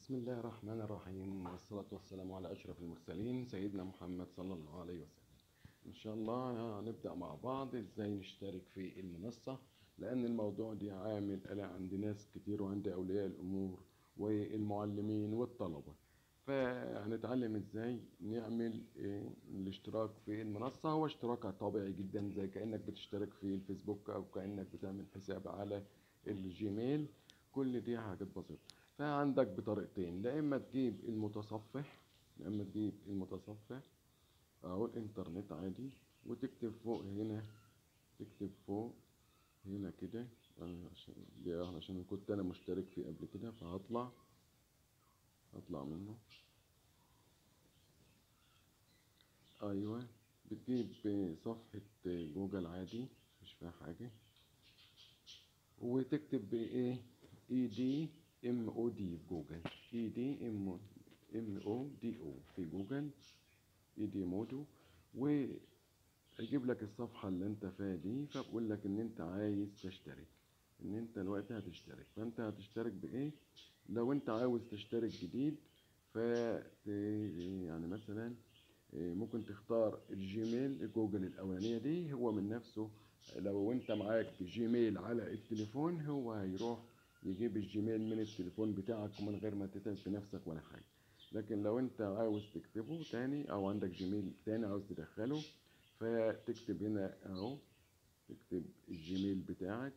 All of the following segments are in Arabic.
بسم الله الرحمن الرحيم، والصلاة والسلام على أشرف المرسلين سيدنا محمد صلى الله عليه وسلم. إن شاء الله هنبدأ مع بعض إزاي نشترك في المنصة، لأن الموضوع دي عامل قلق عند ناس كتير وعند أولياء الأمور والمعلمين والطلبة. فهنتعلم إزاي نعمل الاشتراك في المنصة. هو اشتراك طبيعي جدا زي كأنك بتشترك في الفيسبوك أو كأنك بتعمل حساب على الجيميل. كل دي حاجات بسيطة. فعندك بطريقتين، لا إما تجيب المتصفح أو الإنترنت عادي، وتكتب فوق هنا، تكتب فوق هنا كده. أنا عشان كنت أنا مشترك فيه قبل كده فهطلع منه. أيوة، بتجيب صفحة جوجل عادي مش فيها حاجة، وتكتب بإيه EDMOD في جوجل، EDMODO في جوجل، EDMODO. ويجيب لك الصفحة اللي انت فيها دي، فبقول لك ان انت عايز تشترك، ان انت دلوقتي هتشترك. فانت هتشترك بايه؟ لو انت عاوز تشترك جديد ف يعني مثلا ممكن تختار الجيميل جوجل الاولانية دي، هو من نفسه. لو انت معاك جيميل على التليفون هو هيروح يجيب الجيميل من التليفون بتاعك ومن غير ما تتعب في نفسك ولا حاجة. لكن لو انت عاوز تكتبه تاني او عندك جيميل تاني عاوز تدخله، فتكتب هنا اهو، تكتب الجيميل بتاعك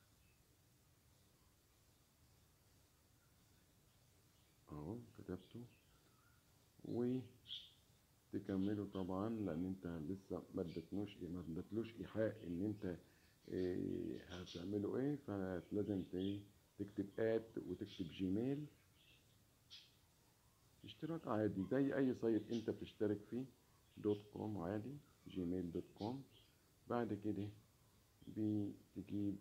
اهو، كتبته وتكمله طبعا، لان انت لسه ما ادتلوش ايحاء ان انت هتعمله ايه. فلازم تكتب وتكتب جيميل، اشتراك عادي زي اي سايت انت بتشترك فيه، .com عادي، gmail.com. بعد كده بتجيب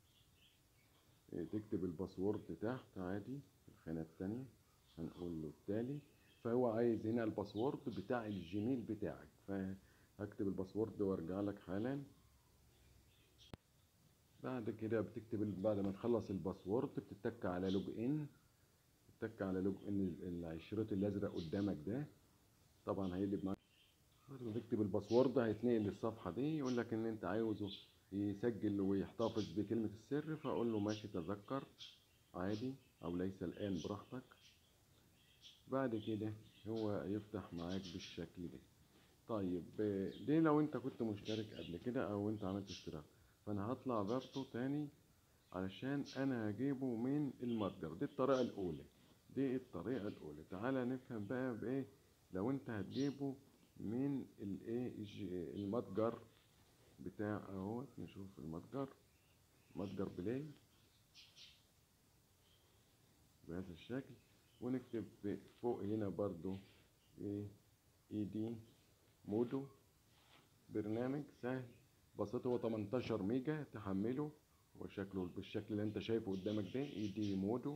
تكتب الباسورد تحت عادي في الخانة التانية، هنقول له التالي. فهو عايز هنا الباسورد بتاع الجيميل بتاعك، فهكتب الباسورد وارجع لك حالا. بعد كده بعد ما تخلص الباسورد بتتك على لوج ان، تتك على لوج ان الشريط الازرق قدامك ده طبعا هيقلب معاك. بعد ما تكتب الباسورد هيتنقل للصفحة دي، يقول لك ان انت عاوزه يسجل ويحتفظ بكلمة السر، فاقول له ماشي تذكر عادي او ليس الان براحتك. بعد كده هو يفتح معاك بالشكل ده. طيب دي لو انت كنت مشترك قبل كده او انت عملت اشتراك. فانا هطلع برضه تاني علشان انا هجيبه من المتجر. دي الطريقة الاولى، تعالى نفهم بقى بايه لو انت هتجيبه من الايه المتجر بتاع اهو. نشوف المتجر، متجر بلاي بهذا الشكل، ونكتب فوق هنا برضو ايه اي مودو. برنامج سهل بسيط، هو 18 ميجا تحمله، وشكله بالشكل اللي انت شايفه قدامك ده، مودو.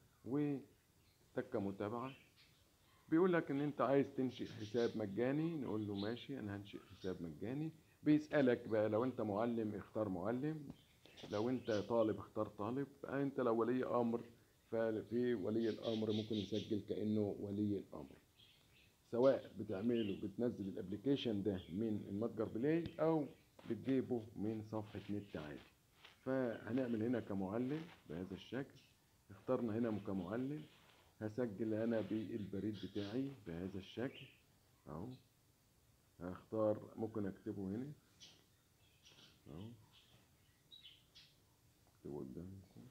وتكة متابعة، بيقول لك ان انت عايز تنشئ حساب مجاني، نقول له ماشي انا هنشئ حساب مجاني. بيسألك بقى لو انت معلم اختار معلم، لو انت طالب اختار طالب. انت لو ولي امر ففي ولي الامر ممكن يسجل كأنه ولي الامر، سواء بتنزل الابليكيشن ده من المتجر بلاي او بتجيبه من صفحة نت عادي. فهنعمل هنا كمعلم بهذا الشكل، اخترنا هنا كمعلم. هسجل انا بالبريد بتاعي بهذا الشكل اهو. هختار ممكن اكتبه هنا اهو، اكتبه قدامكم.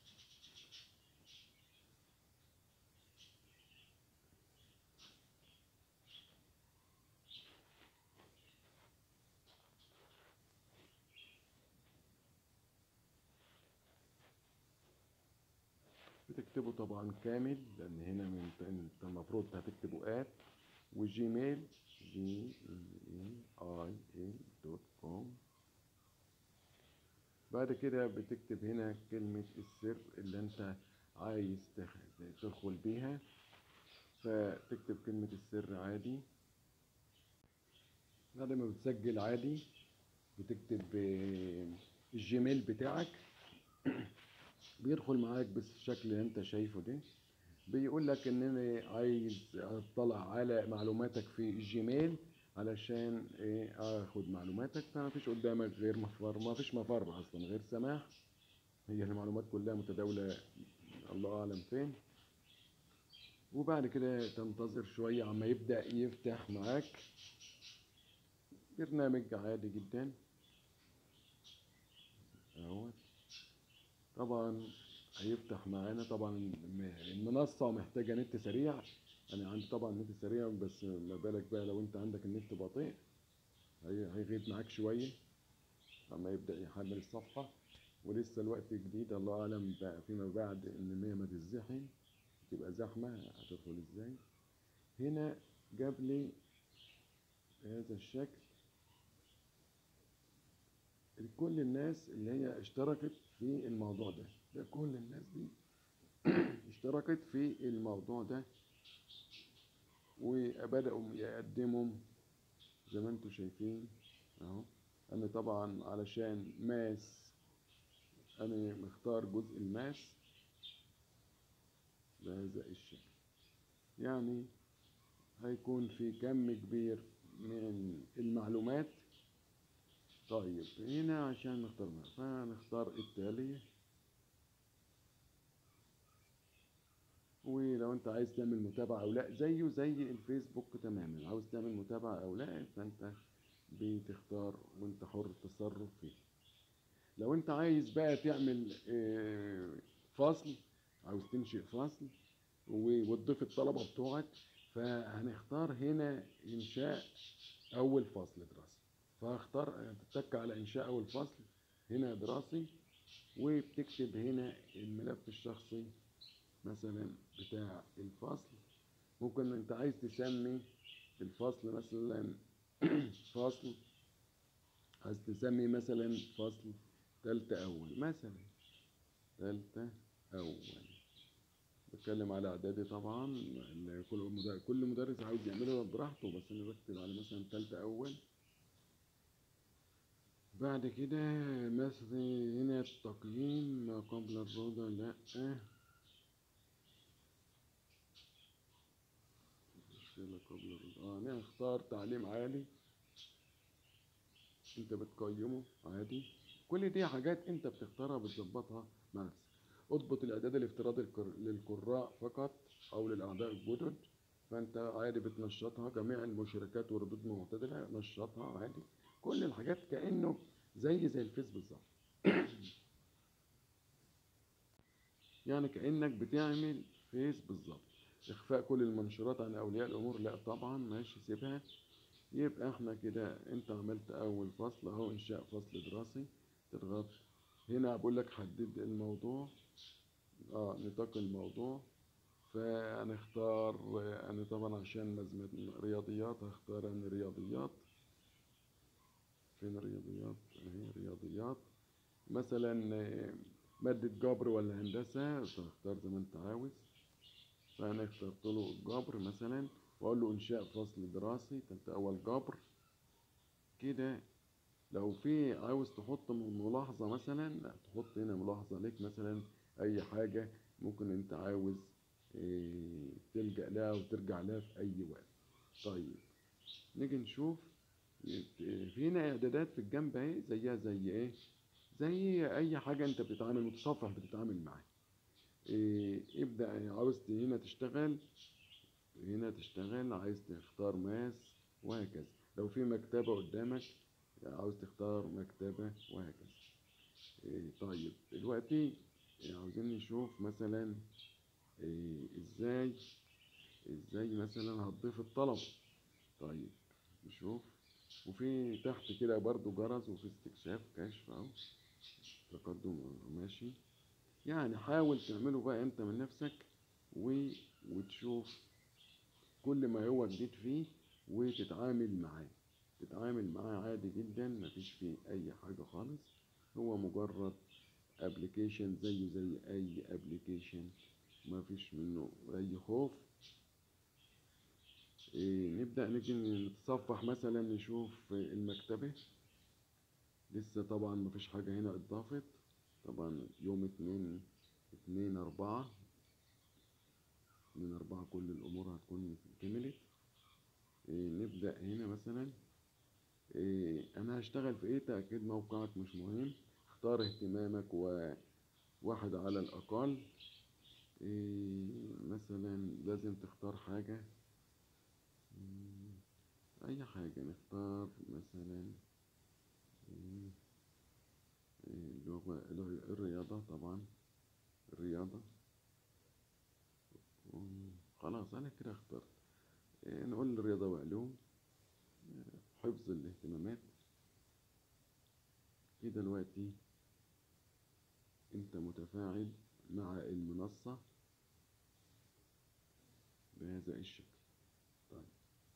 بتكتبه طبعا كامل، لان هنا انت المفروض هتكتبه وجيميل gmail.com. بعد كده بتكتب هنا كلمة السر اللي انت عايز تدخل بيها، فتكتب كلمة السر عادي. بعد ما بتسجل عادي بتكتب الجيميل بتاعك، بيدخل معاك بالشكل اللي انت شايفه ده. بيقول لك ان انا عايز اطلع على معلوماتك في الجيميل علشان ايه اخد معلوماتك، فما فيش قدامك غير مفر، ما فيش مفر اصلا غير سماح. هي المعلومات كلها متداولة الله اعلم فين. وبعد كده تنتظر شوية عما يبدأ يفتح معاك برنامج عادي جدا اهو. طبعا هيفتح معانا. طبعا المنصة محتاجة نت سريع. انا عندي طبعا نت سريع، بس ما بالك بقى لو انت عندك النت بطيء، هيغيب معاك شوية اما يبدأ يحمل الصفحة. ولسه الوقت جديد، الله اعلم بقى فيما بعد ان هي ما تزحم، تبقى زحمة هتدخل ازاي. هنا جاب لي بهذا الشكل كل الناس اللي هي اشتركت في الموضوع ده. ده كل الناس دي اشتركت في الموضوع ده وبدأوا يقدموا زي ما انتم شايفين اهو. انا طبعا علشان ماس انا مختار جزء الماس بهذا الشكل. يعني هيكون في كم كبير من المعلومات. طيب هنا عشان نختار فنختار التالي. ولو انت عايز تعمل متابعة او لا زيه زي الفيسبوك تماما، عاوز تعمل متابعة او لا فانت بتختار وانت حر التصرف فيه. لو انت عايز بقى تعمل فصل، عاوز تنشئ فصل وتضيف الطلبة بتوعك، فهنختار هنا إنشاء أول فصل دراسي. فهختار تتك على إنشاء أول فصل هنا دراسي، وبتكتب هنا الملف الشخصي مثلا بتاع الفصل. ممكن انت عايز تسمي الفصل مثلا فصل، عايز تسمي مثلا فصل تالتة أول مثلا، تالتة أول. بتكلم على إعدادي طبعا، كل مدرس عاوز يعمله براحته، بس أنا بكتب على مثلا تالتة أول. بعد كده مثلا هنا التقييم ما قبل الروضة لأ، مشكلة قبل الروضة أنا هختار تعليم عالي. أنت بتقيمه عادي. كل دي حاجات أنت بتختارها بتظبطها مع نفسك. اضبط الإعداد الافتراضي للقراء فقط أو للأعضاء الجدد، فأنت عادي بتنشطها. جميع المشاركات وردود معتدلة نشطها عادي. كل الحاجات كأنه زي الفيس بالظبط. يعني كأنك بتعمل فيس بالظبط. إخفاء كل المنشورات عن أولياء الأمور لا طبعا، ماشي سيبها. يبقى احنا كده انت عملت أول فصل أهو، إنشاء فصل دراسي. تضغط هنا بقول لك حدد الموضوع، نطاق الموضوع. فهنختار أنا طبعا عشان لازم رياضيات هختار أنا رياضيات. فين رياضيات؟ اهي رياضيات. مثلا مادة جبر ولا هندسة تختار زي ما انت عاوز. فأنا اخترت له الجبر مثلا، وأقول له إنشاء فصل دراسي تالتة أول جبر كده. لو في عاوز تحط ملاحظة مثلا تحط هنا ملاحظة ليك مثلا، أي حاجة ممكن أنت عاوز تلجأ لها وترجع لها في أي وقت. طيب نيجي نشوف في هنا إعدادات في الجنب أهي، زيها زي إيه؟ زي أي حاجة أنت بتتعامل متصفح بتتعامل معاه. ابدأ عاوز هنا تشتغل، هنا تشتغل عايز تختار ماس وهكذا. لو في مكتبة قدامك عاوز تختار مكتبة وهكذا. طيب دلوقتي عاوزين نشوف مثلا ازاي مثلا هتضيف الطلب. طيب نشوف. وفي تحت كده برضو جرس، وفي استكشاف كشف اهو تقدم ماشي. يعني حاول تعمله بقى انت من نفسك وتشوف كل ما هو جديد فيه وتتعامل معاه. تتعامل معاه عادي جدا، مفيش فيه اي حاجة خالص. هو مجرد ابلكيشن زيه زي اي ابلكيشن، مفيش منه اي خوف. نبدأ نيجي نتصفح مثلا نشوف المكتبة. لسه طبعا مفيش حاجة هنا اتضافت. طبعا يوم 2/4 من 4 كل الأمور هتكون كملت. نبدأ هنا مثلا. أنا هشتغل في إيه؟ تأكيد موقعك مش مهم. اختار اهتمامك وواحد على الأقل. مثلا لازم تختار حاجة. أي حاجة نختار مثلا. الرياضة طبعا. الرياضة. خلاص أنا كده اخترت. نقول الرياضة وعلوم. حفظ الاهتمامات. كده دلوقتي انت متفاعل مع المنصة بهذا الشكل. طيب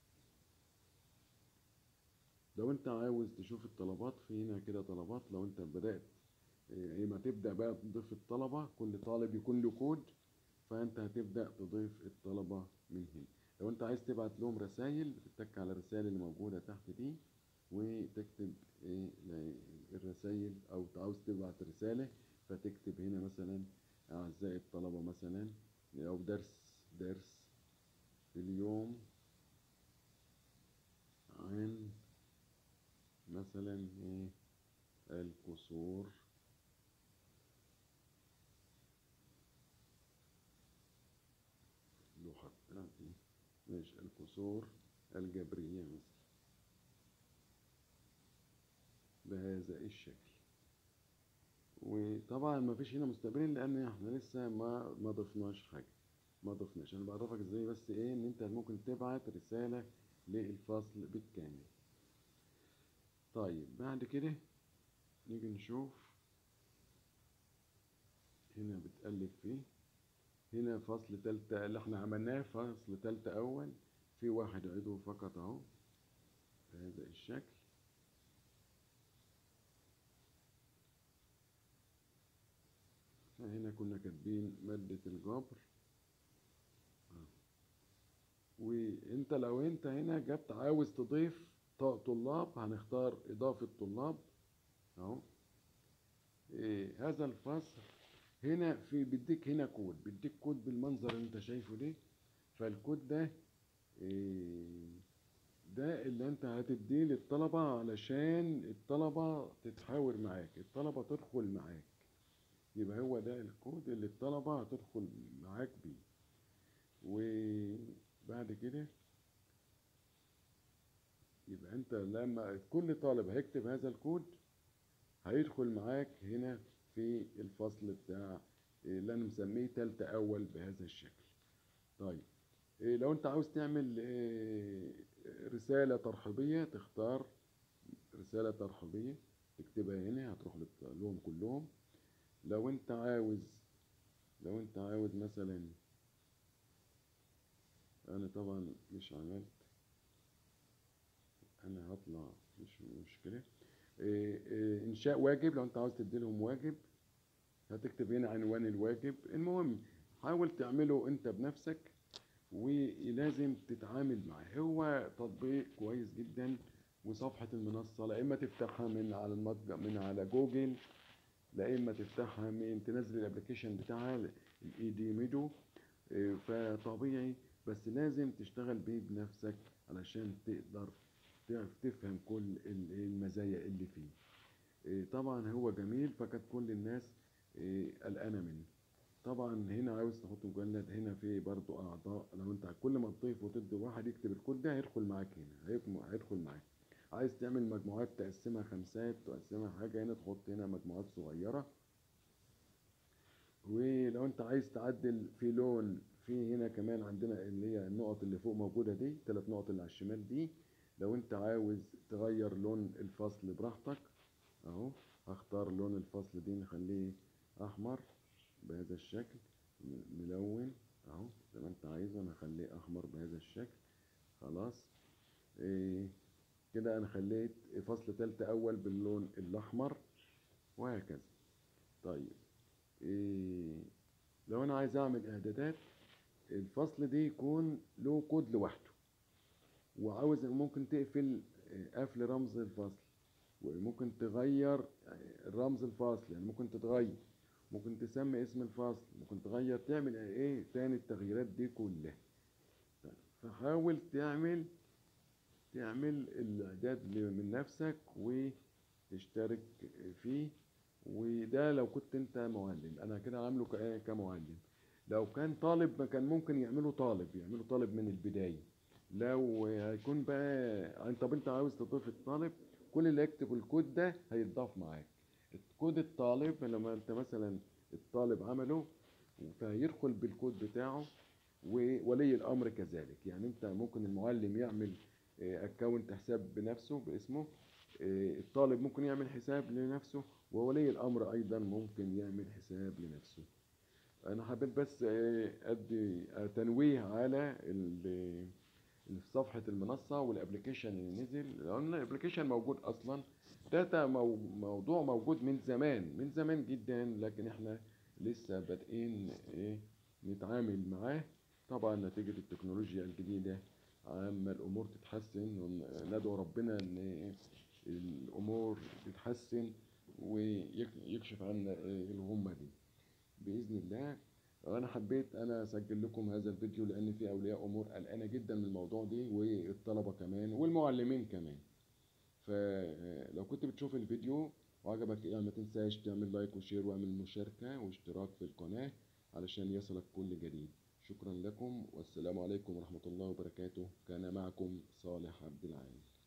لو انت عاوز تشوف الطلبات، في هنا كده طلبات. لو انت بدأت ما تبدأ بقى تضيف الطلبة، كل طالب يكون له كود، فانت هتبدأ تضيف الطلبة من هنا. لو انت عايز تبعت لهم رسائل، بتتك على الرسائل اللي موجودة تحت دي وتكتب الرسائل، او عاوز تبعت رسالة فتكتب هنا مثلا أعزائي الطلبة مثلا، أو درس اليوم عن مثلا الكسور لوحة ماشي الكسور الجبرية مثلا بهذا الشكل. وطبعا ما فيش هنا مستقبلين لان احنا لسه ما ضفناش حاجه. ما ضفناش. انا بعرفك ازاي بس ان انت ممكن تبعت رساله للفصل بالكامل. طيب بعد كده نيجي نشوف هنا بتقلب فيه. هنا فصل تالتة اللي احنا عملناه فصل تالتة اول، في واحد عضو فقط اهو بهذا الشكل. هنا كنا كاتبين مادة الجبر. وانت لو انت هنا جبت عاوز تضيف طلاب، هنختار اضافة طلاب اهو. هذا الفصل هنا في بيديك هنا كود، بيديك كود بالمنظر اللي انت شايفه ده. فالكود ده ده اللي انت هتديه للطلبة علشان الطلبة تتحاور معاك، الطلبة تدخل معاك. يبقى هو ده الكود اللي الطلبة هتدخل معاك بيه. وبعد كده يبقى انت لما كل طالب هيكتب هذا الكود هيدخل معاك هنا في الفصل بتاع اللي انا مسميه تالتة اول بهذا الشكل. طيب لو انت عاوز تعمل رسالة ترحيبية، تختار رسالة ترحيبية تكتبها هنا، هتروح لهم كلهم. لو انت عاوز مثلا، انا طبعا مش عملت، انا هطلع مش مشكلة. انشاء واجب، لو انت عاوز تدي لهم واجب هتكتب هنا عنوان الواجب. المهم حاول تعمله انت بنفسك ولازم تتعامل معاه. هو تطبيق كويس جدا. وصفحة المنصة لا اما تفتحها من على المتجر من على جوجل، لا اما تفتحها من تنزل الابلكيشن بتاعها الاي دي ميدو. فطبيعي بس لازم تشتغل بيه بنفسك علشان تقدر تفهم كل المزايا اللي فيه. طبعا هو جميل، فكانت كل الناس قلقانه منه. طبعا هنا عاوز تحط مجلد، هنا في برضو اعضاء. لو انت كل ما تضيف وتدي واحد يكتب الكود ده هيدخل معاك هنا، هيدخل معاك. عايز تعمل مجموعات تقسمها خمسات، تقسمها حاجه، هنا تحط هنا مجموعات صغيره. ولو انت عايز تعدل في لون، في هنا كمان عندنا اللي هي النقط اللي فوق موجوده دي، 3 نقط اللي على الشمال دي. لو انت عاوز تغير لون الفصل براحتك اهو. هختار لون الفصل دي نخليه احمر بهذا الشكل، ملون اهو زي ما انت عايزه. انا هخليه احمر بهذا الشكل. خلاص كده انا خليت فصل تالتة اول باللون الاحمر وهكذا. طيب لو انا عايز اعمل اعدادات، الفصل دي يكون له كود لوحده، وعاوز ممكن تقفل قفل رمز الفصل، وممكن تغير رمز الفصل، يعني ممكن تتغير. ممكن تسمي اسم الفصل، ممكن تغير، تعمل ايه تاني التغييرات دي كلها. فحاول تعمل الاعداد من نفسك وتشترك فيه. وده لو كنت انت معلم، انا كده عامله كمعلم. لو كان طالب ما كان ممكن يعملوا طالب من البداية. لو هيكون بقى طب انت عاوز تضيف الطالب، كل اللي يكتب الكود ده هيتضاف معاك. كود الطالب لما انت مثلا الطالب عمله، فيدخل بالكود بتاعه، وولي الامر كذلك. يعني انت ممكن المعلم يعمل اكونت حساب بنفسه باسمه، الطالب ممكن يعمل حساب لنفسه، وولي الامر ايضا ممكن يعمل حساب لنفسه. انا حبيت بس ادي تنويه على اللي في صفحة المنصة والابلكيشن اللي نزل، لان الابلكيشن موجود اصلا. داتا موضوع موجود من زمان جدا، لكن احنا لسه بادئين نتعامل معاه. طبعا نتيجة التكنولوجيا الجديدة عما الامور تتحسن، وندعو ربنا ان الامور تتحسن ويكشف عنا الغمة دي بإذن الله. أنا حبيت أنا أسجل لكم هذا الفيديو لأن في أولياء أمور قلقانة جدا من الموضوع دي، والطلبة كمان والمعلمين كمان. فلو كنت بتشوف الفيديو وعجبك يعني ما تنساش تعمل لايك وشير واعمل مشاركة واشتراك في القناة علشان يصلك كل جديد. شكرا لكم والسلام عليكم ورحمة الله وبركاته. كان معكم صالح عبد العال.